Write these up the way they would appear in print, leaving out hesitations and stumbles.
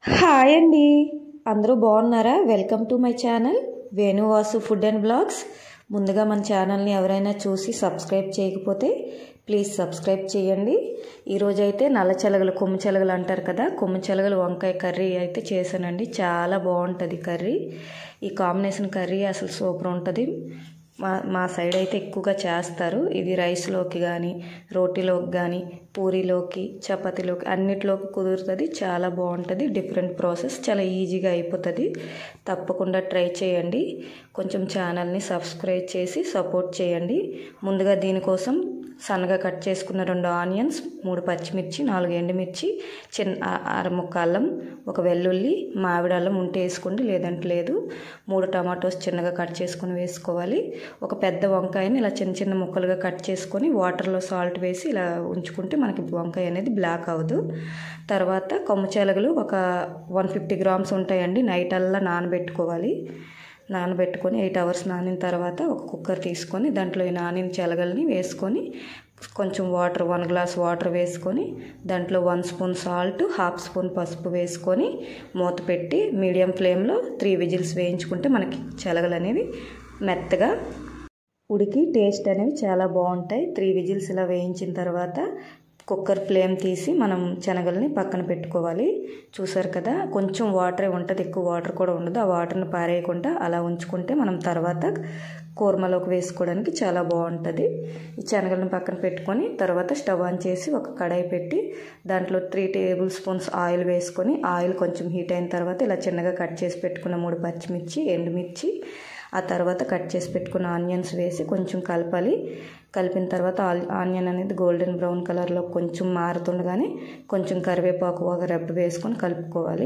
Hi అండి, అందరూ బాగున్నారా? Welcome to my channel Venuvasu food and blogs. ముందుగా మన ఛానల్ని ఎవరైనా చూసి సబ్స్క్రైబ్ చేయకపోతే ప్లీజ్ సబ్స్క్రైబ్ చేయండి. ఈరోజైతే నల్ల చెలగలు, కొమ్ము చెలగలు అంటారు కదా, కొమ్ము చెలగలు వంకాయ కర్రీ అయితే చేశానండి. చాలా బాగుంటుంది కర్రీ. ఈ కాంబినేషన్ కర్రీ అసలు సూపర్ ఉంటుంది. మా సైడ్ అయితే ఎక్కువగా చేస్తారు. ఇది రైస్లోకి కానీ, రోటీలోకి కానీ, పూరీలోకి, చపాతీలోకి అన్నిట్లోకి కుదురుతుంది. చాలా బాగుంటుంది. డిఫరెంట్ ప్రాసెస్, చాలా ఈజీగా అయిపోతుంది. తప్పకుండా ట్రై చేయండి. కొంచెం ఛానల్ని సబ్స్క్రైబ్ చేసి సపోర్ట్ చేయండి. ముందుగా దీనికోసం సన్నగా కట్ చేసుకున్న 2 ఆనియన్స్, 3 పచ్చిమిర్చి, 4 ఎండుమిర్చి, అర ముక్క అల్లం, ఒక వెల్లుల్లి, మామిడి అల్లం ఉంటే వేసుకోండి, లేదంటే లేదు. 3 టమాటోస్ చిన్నగా కట్ చేసుకొని వేసుకోవాలి. ఒక పెద్ద వంకాయని ఇలా చిన్న చిన్న ముక్కలుగా కట్ చేసుకొని వాటర్లో సాల్ట్ వేసి ఇలా ఉంచుకుంటే మనకి వంకాయ అనేది బ్లాక్ అవ్వదు. తర్వాత కొమ్ము చెలగలు ఒక 150 గ్రామ్స్ ఉంటాయండి. నైట్ అల్లా నానబెట్టుకోవాలి. నానబెట్టుకొని 8 అవర్స్ నానిన తర్వాత ఒక కుక్కర్ తీసుకొని దాంట్లో ఈ నానిన చెలగల్ని వేసుకొని కొంచెం వాటర్, 1 గ్లాస్ వాటర్ వేసుకొని దాంట్లో 1 స్పూన్ సాల్ట్, 1/2 స్పూన్ పసుపు వేసుకొని మూత పెట్టి మీడియం ఫ్లేమ్లో 3 విజిల్స్ వేయించుకుంటే మనకి చెలగలు అనేవి మెత్తగా ఉడికి టేస్ట్ అనేవి చాలా బాగుంటాయి. 3 విజిల్స్ ఇలా వేయించిన తర్వాత కుక్కర్ ఫ్లేమ్ తీసి మనం శనగల్ని పక్కన పెట్టుకోవాలి. చూసారు కదా, కొంచెం వాటరే ఉంటుంది, ఎక్కువ వాటర్ కూడా ఉండదు. ఆ వాటర్ని పారేయకుండా అలా ఉంచుకుంటే మనం తర్వాత కూర్మలోకి వేసుకోవడానికి చాలా బాగుంటుంది. ఈ శనగలను పక్కన పెట్టుకొని తర్వాత స్టవ్ ఆన్ చేసి ఒక కడాయి పెట్టి దాంట్లో 3 టేబుల్ స్పూన్స్ ఆయిల్ వేసుకొని ఆయిల్ కొంచెం హీట్ అయిన తర్వాత ఇలా చిన్నగా కట్ చేసి పెట్టుకున్న 3 పచ్చిమిర్చి, ఎండుమిర్చి, ఆ తర్వాత కట్ చేసి పెట్టుకున్న ఆనియన్స్ వేసి కొంచెం కలపాలి. కలిపిన తర్వాత ఆనియన్ అనేది గోల్డెన్ బ్రౌన్ కలర్లో కొంచెం మారుతుండగానే కొంచెం కరివేపాకు ఒక రెబ్బ వేసుకొని కలుపుకోవాలి.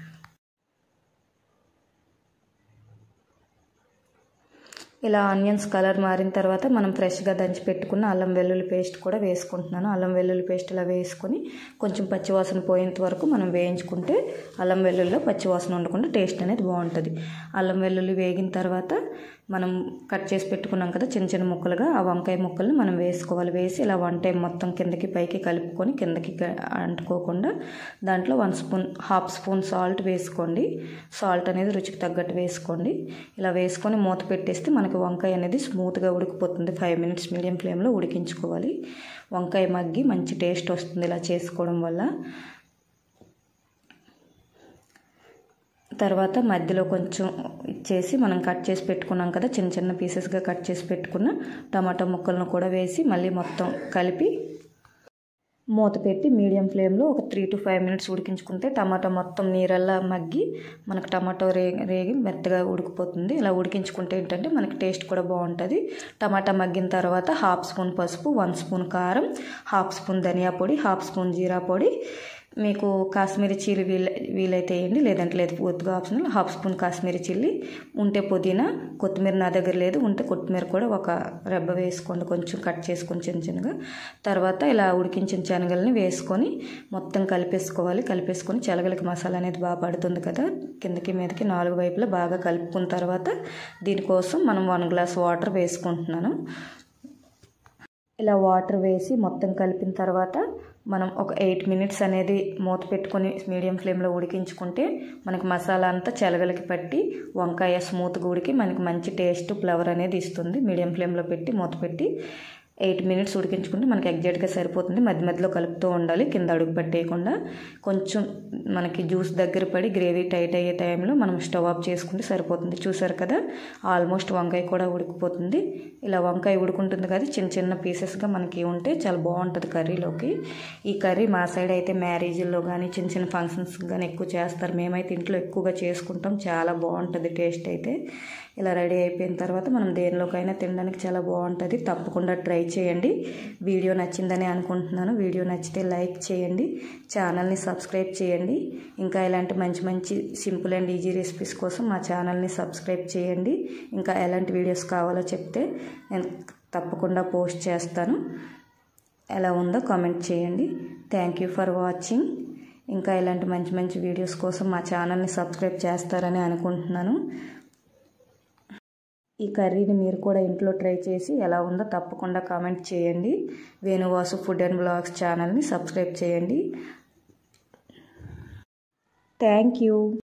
ఇలా ఆనియన్స్ కలర్ మారిన తర్వాత మనం ఫ్రెష్గా దంచి పెట్టుకున్న అల్లం వెల్లుల్లి పేస్ట్ కూడా వేసుకుంటున్నాను. అల్లం వెల్లుల్లి పేస్ట్ ఇలా వేసుకొని కొంచెం పచ్చివాసన పోయేంత వరకు మనం వేయించుకుంటే అల్లం వెల్లుల్లిలో పచ్చివాసన ఉండకుండా టేస్ట్ అనేది బాగుంటుంది. అల్లం వెల్లుల్లి వేగిన తర్వాత మనం కట్ చేసి పెట్టుకున్నాం కదా చిన్న చిన్న ముక్కలుగా, ఆ వంకాయ ముక్కల్ని మనం వేసుకోవాలి. వేసి ఇలా 1 టైం మొత్తం కిందకి పైకి కలుపుకొని కిందకి అంటుకోకుండా దాంట్లో 1/2 స్పూన్ సాల్ట్ వేసుకోండి. సాల్ట్ అనేది రుచికి తగ్గట్టు వేసుకోండి. ఇలా వేసుకొని మూత పెట్టేస్తే మనకి వంకాయ అనేది స్మూత్గా ఉడికిపోతుంది. 5 మినిట్స్ మీడియం ఫ్లేమ్లో ఉడికించుకోవాలి. వంకాయ మగ్గి మంచి టేస్ట్ వస్తుంది ఇలా చేసుకోవడం వల్ల. తర్వాత మధ్యలో కొంచెం ఇచ్చేసి మనం కట్ చేసి పెట్టుకున్నాం కదా, చిన్న చిన్న పీసెస్గా కట్ చేసి పెట్టుకున్న టమాటా ముక్కలను కూడా వేసి మళ్ళీ మొత్తం కలిపి మూత పెట్టి మీడియం ఫ్లేమ్లో ఒక 3 to 5 మినిట్స్ ఉడికించుకుంటే టమాటా మొత్తం నీరల్లా మగ్గి మనకు టమాటో రేగి మెత్తగా ఉడికిపోతుంది. ఇలా ఉడికించుకుంటే ఏంటంటే మనకి టేస్ట్ కూడా బాగుంటుంది. టమాటా మగ్గిన తర్వాత 1/2 స్పూన్ పసుపు, 1 స్పూన్ కారం, 1/2 స్పూన్ ధనియా పొడి, 1/2 స్పూన్ జీరా పొడి, మీకు కాశ్మీరీ చిల్లీ వీలైతే వేయండి, లేదంటే లేదు, పూర్తిగా ఆప్షనల్. 1/2 స్పూన్ కాశ్మీరీ చిల్లీ, ఉంటే పుదీనా, కొత్తిమీర నా దగ్గర లేదు, ఉంటే కొత్తిమీర కూడా ఒక రెబ్బ వేసుకోండి, కొంచెం కట్ చేసుకొని చిన్న చిన్నగా. తర్వాత ఇలా ఉడికించిన శనగల్ని వేసుకొని మొత్తం కలిపేసుకోవాలి. కలిపేసుకొని శనగలకి మసాలా అనేది బాగా పడుతుంది కదా, కిందకి మీదకి 4 వైపులా బాగా కలుపుకున్న తర్వాత దీనికోసం మనం 1 గ్లాస్ వాటర్ వేసుకుంటున్నాను. ఇలా వాటర్ వేసి మొత్తం కలిపిన తర్వాత మనం ఒక 8 మినిట్స్ అనేది మూత పెట్టుకొని మీడియం ఫ్లేమ్లో ఉడికించుకుంటే మనకి మసాలా అంతా చెలగలకి పట్టి వంకాయ స్మూత్గా ఉడికి మనకి మంచి టేస్ట్, ఫ్లేవర్ అనేది ఇస్తుంది. మీడియం ఫ్లేమ్లో పెట్టి మూత పెట్టి 8 మినిట్స్ ఉడికించుకుంటే మనకి ఎగ్జాక్ట్గా సరిపోతుంది. మధ్య మధ్యలో కలుపుతూ ఉండాలి, కింద అడుగు పట్టేయకుండా. కొంచెం మనకి జ్యూస్ దగ్గర పడి గ్రేవీ టైట్ అయ్యే టైంలో మనం స్టవ్ ఆఫ్ చేసుకుంటే సరిపోతుంది. చూసారు కదా, ఆల్మోస్ట్ వంకాయ కూడా ఉడికిపోతుంది. ఇలా వంకాయ ఉడుకుంటుంది కదా, చిన్న చిన్న పీసెస్గా మనకి ఉంటే చాలా బాగుంటుంది కర్రీలోకి. ఈ కర్రీ మా సైడ్ అయితే మ్యారేజ్ల్లో కానీ చిన్న చిన్న ఫంక్షన్స్ కానీ ఎక్కువ చేస్తారు. మేమైతే ఇంట్లో ఎక్కువగా చేసుకుంటాం. చాలా బాగుంటుంది టేస్ట్ అయితే. ఇలా రెడీ అయిపోయిన తర్వాత మనం దేనిలోకైనా తినడానికి చాలా బాగుంటుంది. తప్పకుండా ట్రై చేయండి. వీడియో నచ్చిందని అనుకుంటున్నాను. వీడియో నచ్చితే లైక్ చేయండి, ఛానల్ని సబ్స్క్రైబ్ చేయండి. ఇంకా ఇలాంటి మంచి మంచి సింపుల్ అండ్ ఈజీ రెసిపీస్ కోసం మా ఛానల్ని సబ్స్క్రైబ్ చేయండి. ఇంకా ఎలాంటి వీడియోస్ కావాలో చెప్తే నేను తప్పకుండా పోస్ట్ చేస్తాను. ఎలా ఉందో కామెంట్ చేయండి. Thank you for watching. ఇంకా ఇలాంటి మంచి మంచి వీడియోస్ కోసం మా ఛానల్ని సబ్స్క్రైబ్ చేస్తారని అనుకుంటున్నాను. ఈ కర్రీని మీరు కూడా ఇంట్లో ట్రై చేసి ఎలా ఉందో తప్పకుండా కామెంట్ చేయండి. వేణువాసు ఫుడ్ అండ్ బ్లాగ్స్ ఛానల్ని సబ్స్క్రైబ్ చేయండి. Thank you.